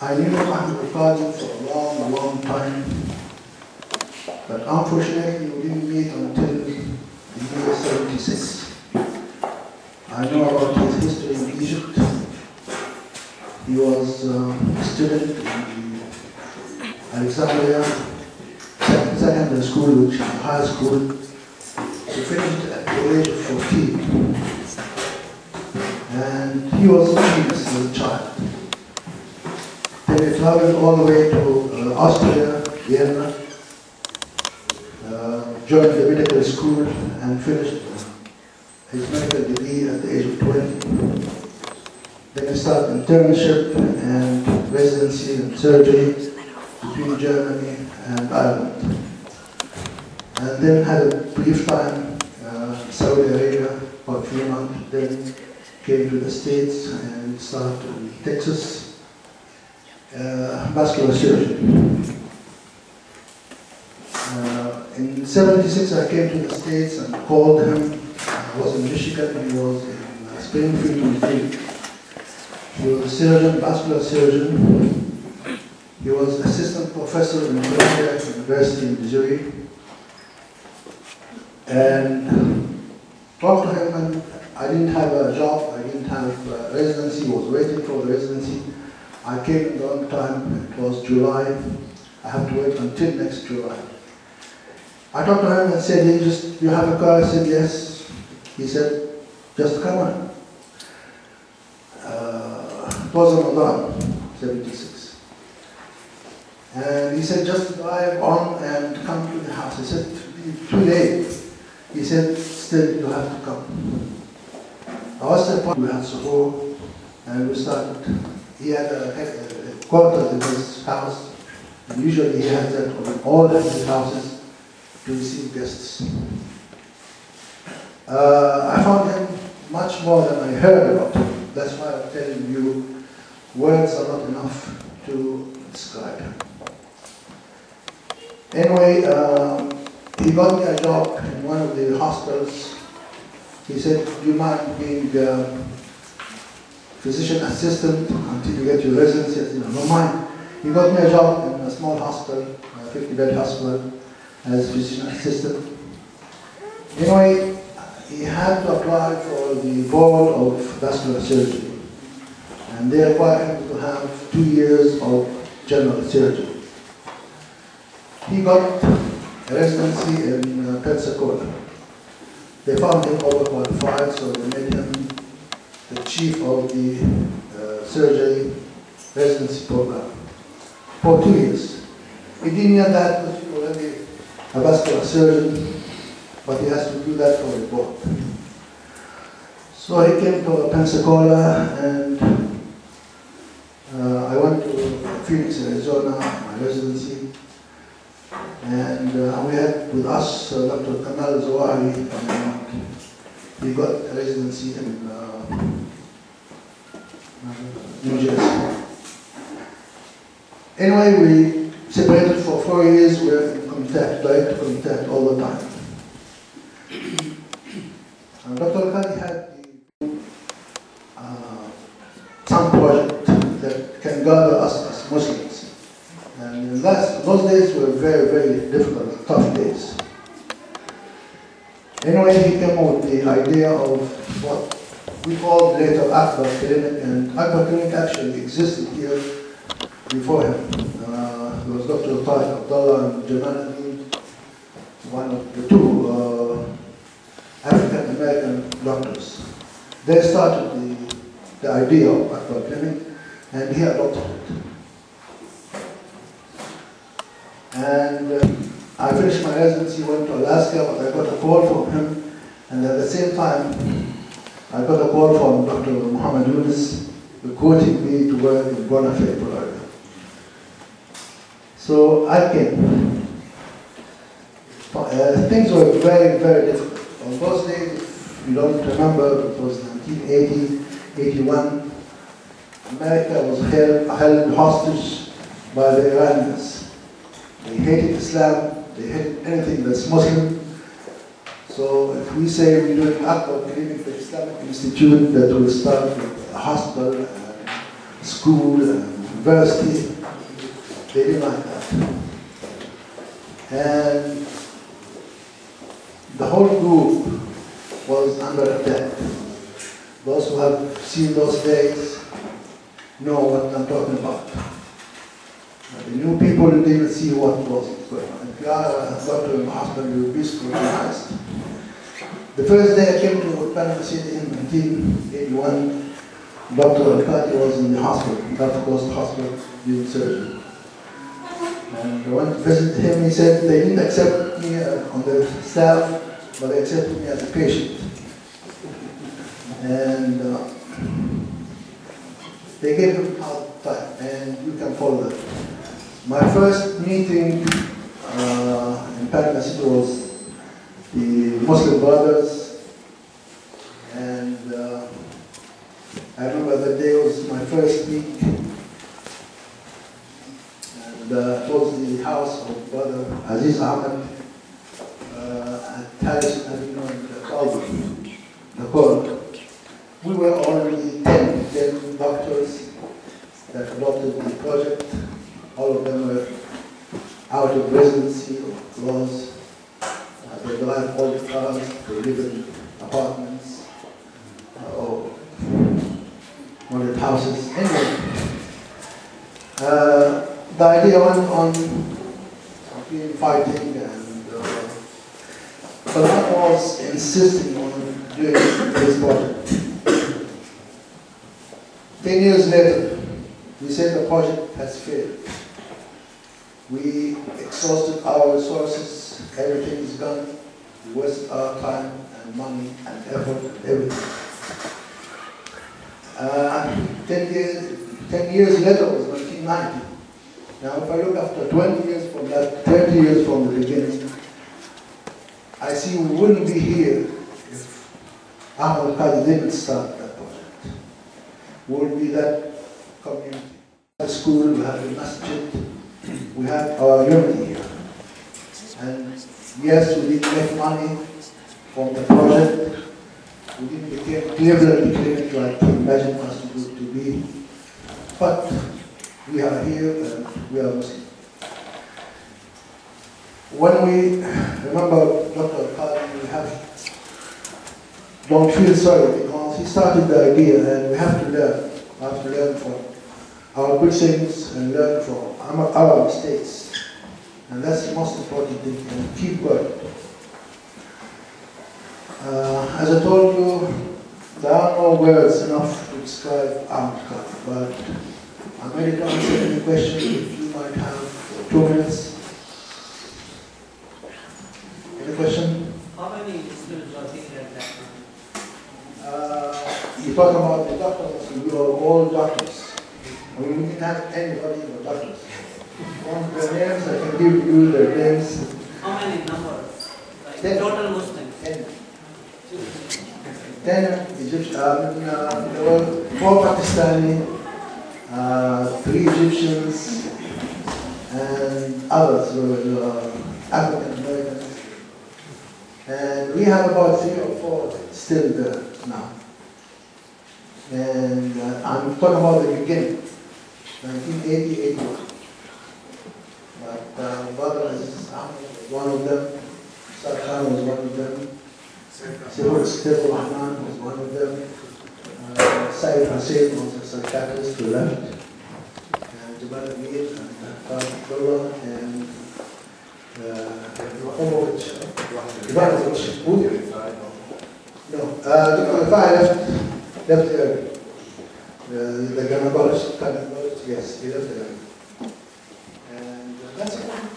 I knew Ahmed Elkadi for a long, long time, but unfortunately we didn't meet until the year 76. I know about his history in Egypt. He was a student in the Alexandria secondary school, which is a high school. He finished at the age of 14. And he was a genius as a child. Then he traveled all the way to Austria, Vienna, joined the medical school and finished his medical degree at the age of 20. Then he started internship and residency in surgery between Germany and Ireland. And then had a brief time in Saudi Arabia, about 3 months, then came to the States and started in Texas, vascular surgeon. In 76 I came to the States and called him. I was in Michigan, he was in Springfield, Missouri. He was a surgeon, vascular surgeon. He was assistant professor in Columbia University in Missouri. And talked to him, and I didn't have a job, I didn't have a residency, I was waiting for the residency. I came in the wrong time, it was July. I have to wait until next July. I talked to him and said, you have a car? I said, yes. He said, just come on. It was Ramadan, 76. And he said, just drive on and come to the house. I said, too late. He said, still, you have to come. I was at the point we had suhoor, and we started. He had a quarters in his house, and usually he has that on all his houses to receive guests. I found him much more than I heard about him. That's why I'm telling you, words are not enough to describe him. Anyway, he got me a job in one of the hospitals. He said, do you mind being physician assistant until you get your residency? I said, no mind. He got me a job in a small hospital, a 50-bed hospital, as physician assistant. Anyway, he had to apply for the board of vascular surgery. And they require him to have 2 years of general surgery. He got a residency in Pensacola. They found him overqualified, so they made him the chief of the surgery residency program for 2 years. He didn't need that because he was already a vascular surgeon, but he has to do that for the board. So he came to Pensacola, and I went to Phoenix, Arizona, my residency. And we had with us Dr. Kamal Zawahiri, and he got a residency in New Jersey. Anyway, we separated for 4 years. We were in contact, direct contact all the time. Dr. Elkadi had some project that can gather us as Muslims. And those days were very, very difficult, tough days. Anyway, he came up with the idea of what we called later Akbar Clinic, and Akbar Clinic actually existed here before him. There was Dr. Tariq Abdullah and Jamal Amin, one of the two African-American doctors. They started the idea of Akbar Clinic, and he adopted it. And I finished my residency, went to Alaska, but I got a call from him, and at the same time, I got a call from Dr. Muhammad Yunus recruiting me to work in Bonafide, Florida. So I came. Things were very, very difficult. On those days, if you don't remember, it was 1980, 81. America was held hostage by the Iranians. They hated Islam, they hated anything that's Muslim. So if we say we're doing Akbar Clinic, the Islamic institute that will start with a hospital, and school, and university, they didn't like that. And the whole group was under attack. Those who have seen those days know what I'm talking about. The new people didn't see what was going on. If you are a doctor in the hospital, you will be scrutinized. The first day I came to Panama City in 1981, Dr. Elkadi was in the hospital, Gulf Coast Hospital, doing surgery. And I went to visit him. He said they didn't accept me on the staff, but they accepted me as a patient. And they gave him a hard time, and you can follow that. My first meeting in Panama City was the Muslim Brothers, and I remember that day was my first week, and it was the house of Brother Aziz Ahmed at Harrison Avenue in the corner. We were only 10 doctors that adopted the project. All of them were out of residency or close. They drive all the cars, they live in apartments or wanted houses. Anyway, the idea went on being fighting, and but I was insisting on doing this project. 10 years later, we said the project has failed. We exhausted our resources, everything is gone. We wasted our time and money and effort and everything. 10 years later was 1990. Now if I look after 20 years from that, 30 years from the beginning, I see we wouldn't be here if Ahmed Elkadi didn't start that project. We would be that community. The school, we have the masjid, we have our unity here. And yes, we didn't make money from the project. We didn't become Cleveland Clinic like he imagined us to be. But we are here and we are Muslim. When we remember Dr. Elkadi, we don't feel sorry because he started the idea, and we have to learn. We have to learn from our good things and learn from our mistakes. And that's the most important thing, and keep working. As I told you, there are no words enough to describe Ahmed Elkadi, but I'm ready to answer any questions if you might have 2 minutes. Any question? How many students are working at that time? You talk about the doctors, we are all doctors. We didn't have anybody but doctors. Want their names, I can give you their names. How many numbers? Like 10. Total Muslims? 10. 10 Egyptians, there were 4 Pakistani, 3 Egyptians, and others were African Americans. And we have about 3 or 4 still there now. And I'm talking about the beginning, 1980, 81. But Brother Aziz Ahmed was one of them, Sarkhan was one of them, Sifur Rahman was one of them, Saeed Hussein was a psychiatrist who left, and Jamal Amir and Abdullah and Ivanovich. No, left early. The gynecologist, yes, he left early. And that's it.